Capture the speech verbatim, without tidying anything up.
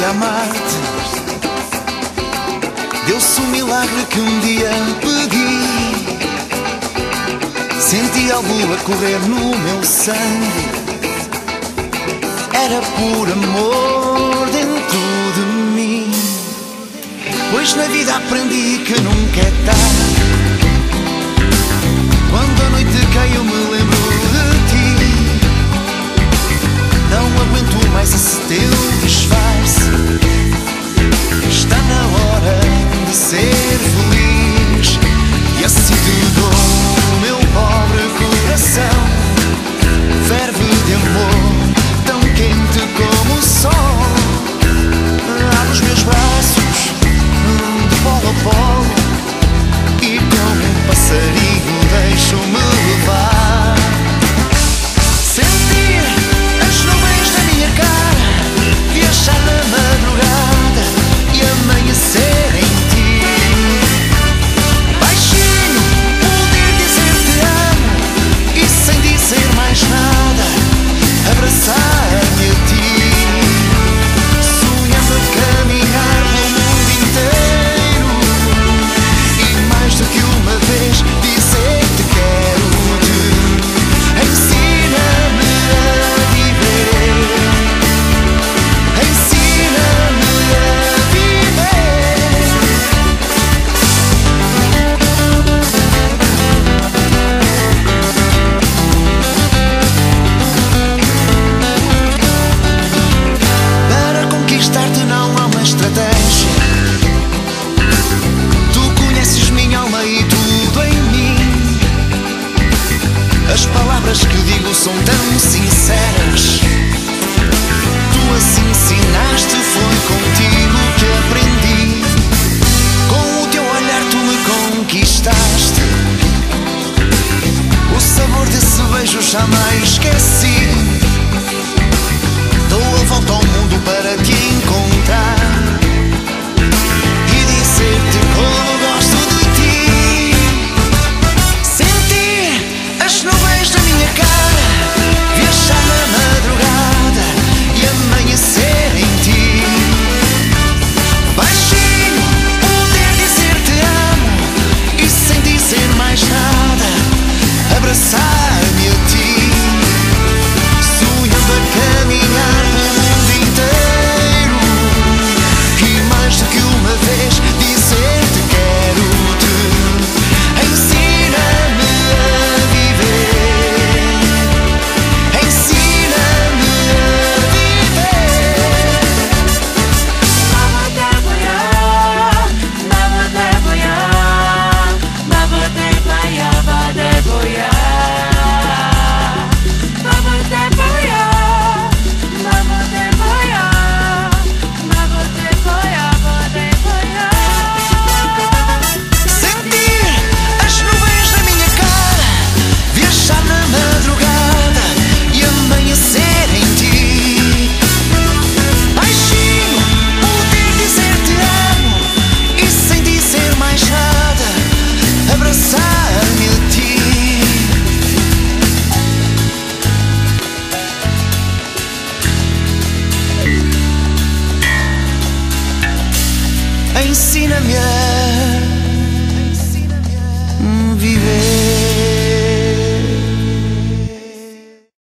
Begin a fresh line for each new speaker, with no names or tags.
amar-te. Deu-se um milagre que um dia pedi. Senti algo a correr no meu sangue. Era por amor dentro de mim. Pois na vida aprendi que nunca é tarde. Quando a noite cai eu me lembro de ti. Não aguento mais esse teu disfarce. Está na hora de ser feliz. E assim te dou o meu pobre coração. Ferve de amor, tão quente como o sol. Abre os meus braços de polo a polo. E como um passarinho deixo-me levar. Sentir as nuvens na minha cara. Viajar na madrugada e amanhecer em ti. Baixinho, poder dizer te amo. E sem dizer mais nada, abraçar-me a ti. Sonhando a caminhar pelo mundo inteiro. E mais do que uma vez dizer te quero-te. Ensina-me a viver. Ensina-me a viver. Para conquistar-te não há uma estratégia. Tu conheces minha alma e tudo em mim. As palavras que digo são tão sinceras. Tu assim ensinaste, foi contigo que aprendi. Com o teu olhar tu me conquistaste. O sabor desse beijo jamais esqueci. Dou a volta ao mundo para te encontrar e dizer-te como gosto de ti. Sentir as nuvens na minha cara. Viajar na madrugada e amanhecer em ti. Baixinho, poder dizer te amo. E sem dizer mais nada, abraçar-me a ti. Sonhando a caminhar pelo mundo inteiro. E mais do que uma vez dizer te quero-te. Ensina-me a viver. Ensina-me a viver.
Mama te boya, mama te boya, mama te boya, mama te boya. Mama te boya, mama te boya, mama te boya, mama te boya.
Sentir as nuvens na minha cara. Viajar na madrugada e amanhecer em ti. Baixinho, poder dizer te amo. E sem dizer mais nada, abraçar-me a ti. Ensina-me a